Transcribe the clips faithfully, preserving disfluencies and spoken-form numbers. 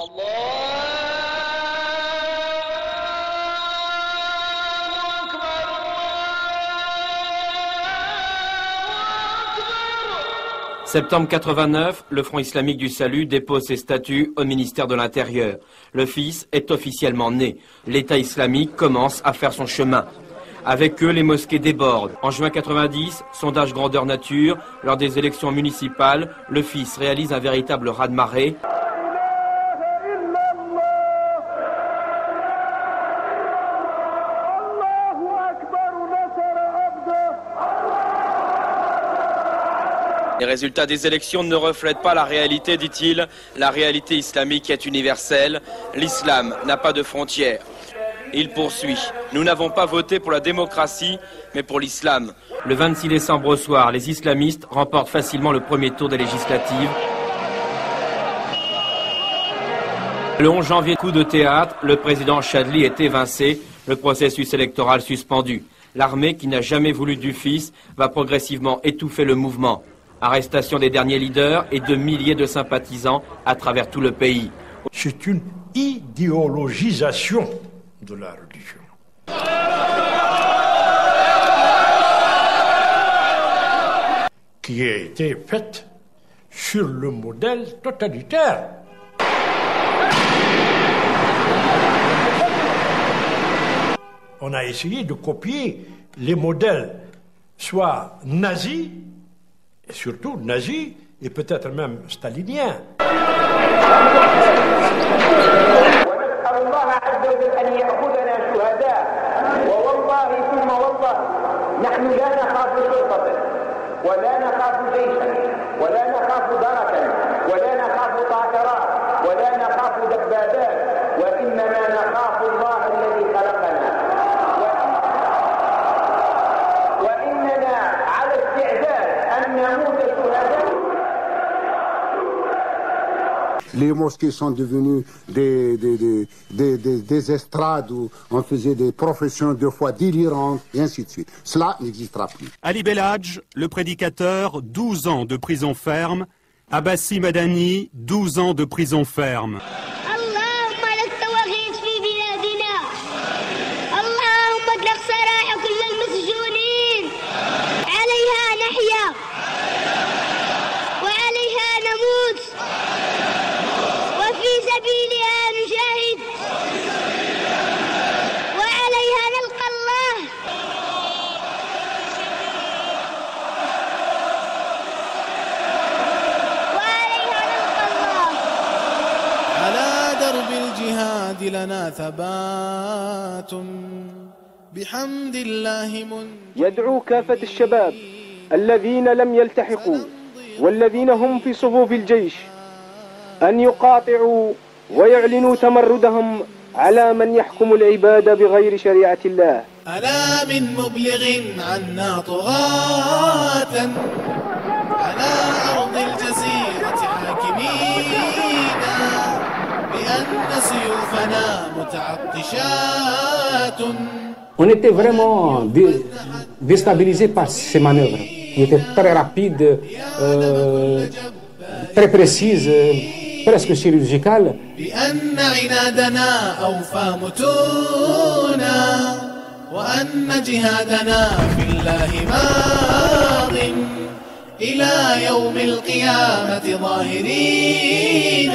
Septembre quatre-vingt-neuf, le Front islamique du salut dépose ses statuts au ministère de l'Intérieur. Le fils est officiellement né. L'État islamique commence à faire son chemin. Avec eux, les mosquées débordent. En juin quatre-vingt-dix, sondage grandeur nature, lors des élections municipales, le fils réalise un véritable raz-de-marée. Les résultats des élections ne reflètent pas la réalité, dit-il. La réalité islamique est universelle. L'islam n'a pas de frontières. Il poursuit. Nous n'avons pas voté pour la démocratie, mais pour l'islam. Le vingt-six décembre au soir, les islamistes remportent facilement le premier tour des législatives. Le onze janvier, coup de théâtre, le président Chadli est évincé, le processus électoral suspendu. L'armée, qui n'a jamais voulu du fils, va progressivement étouffer le mouvement. Arrestation des derniers leaders et de milliers de sympathisants à travers tout le pays. C'est une idéologisation de la religion. Qui a été faite sur le modèle totalitaire. On a essayé de copier les modèles, soit nazis, et surtout nazis, et peut-être même staliniens. Les mosquées sont devenues des, des, des, des, des, des estrades où on faisait des professions de foi délirantes, et ainsi de suite. Cela n'existera plus. Ali Belhadj, le prédicateur, douze ans de prison ferme. Abbassi Madani, douze ans de prison ferme. لنا ثبات بحمد الله من يدعو كافة الشباب الذين لم يلتحقوا والذين هم في صفوف الجيش أن يقاطعوا ويعلنوا تمردهم على من يحكم العباد بغير شريعة الله. ألا من مبلغ عنا طغاة على أرض الجزيرة حاكمين بأن سيوفنا متعطشات. On était vraiment dé déstabilisé par ces manœuvres qui étaient très rapides, euh, très précises, presque chirurgicales. بأن عنادنا أوفى متونا وأن جهادنا في الله ماض إلى يوم القيامة ظاهرين.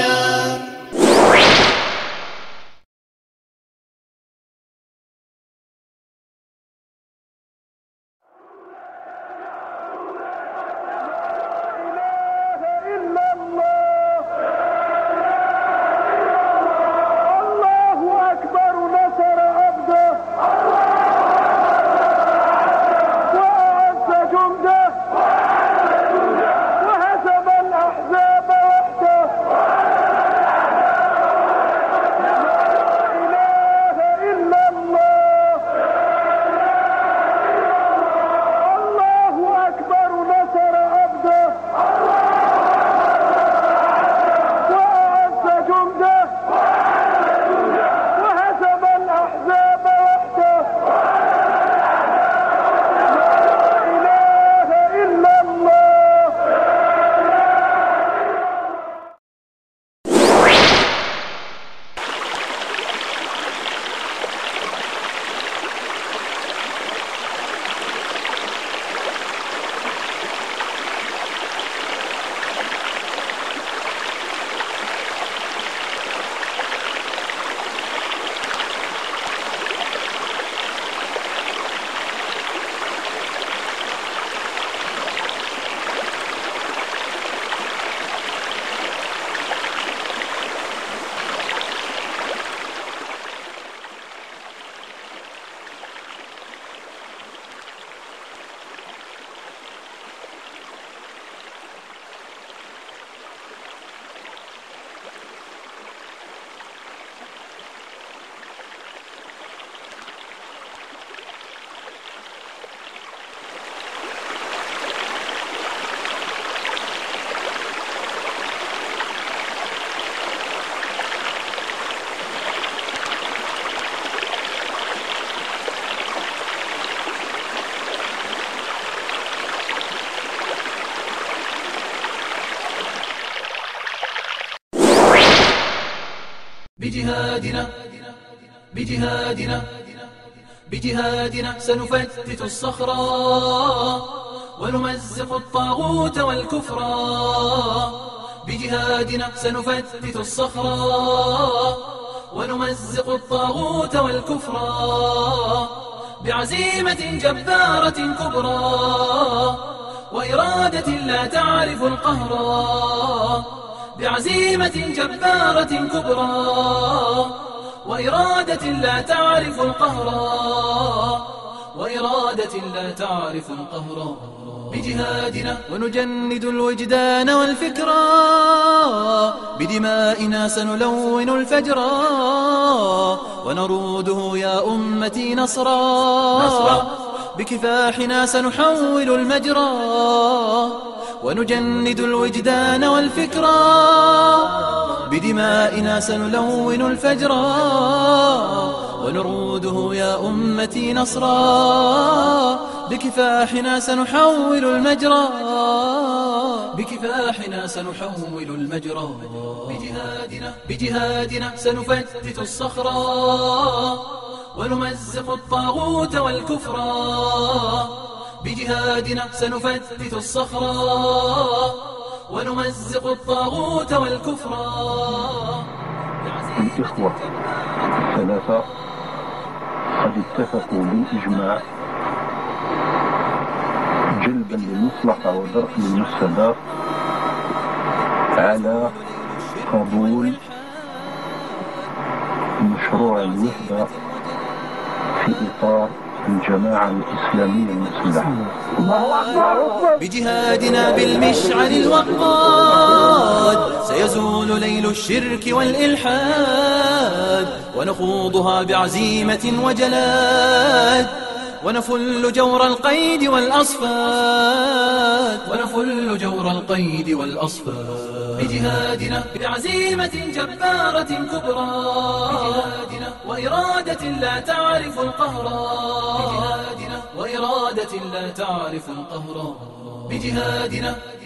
بجهادنا بجهادنا بجهادنا سنفتت الصخرة ونمزق الطاغوت والكفر. بجهادنا سنفتت الصخرة ونمزق الطاغوت والكفر. بعزيمة جبارة كبرى وإرادة لا تعرف القهر. بعزيمة جبارة كبرى وإرادة لا تعرف القهر. وإرادة لا تعرف القهر. بجهادنا ونجند الوجدان والفكرة بدمائنا سنلون الفجر ونروده يا أمتي نصرا. بكفاحنا سنحول المجرى ونجند الوجدان والفكرة بدمائنا سنلون الفجر ونروده يا أمتي نصرا. بكفاحنا سنحول المجرى بكفاحنا سنحول المجرى. بجهادنا بجهادنا سنفتت الصخرة ونمزق الطاغوت والكفر. بجهادنا سنفتت الصخرة ونمزق الطاغوت والكفر. الإخوة الثلاثة قد اتفقوا بالإجماع جلبا للمصلحة ودرءا للمفسدة على قبول مشروع الوحدة في إطار الجماعة الإسلامية المسلحة. بجهادنا بالمشعل الوقاد سيزول ليل الشرك والإلحاد ونخوضها بعزيمة وجلاد ونفل جور القيد والأصفاد ونفل جور القيد والأصفاد. بجهادنا بعزيمة جبارة كبرى بجهادنا وإرادة لا تعرف القهر. بجهادنا وإرادة لا تعرف القهر. بجهادنا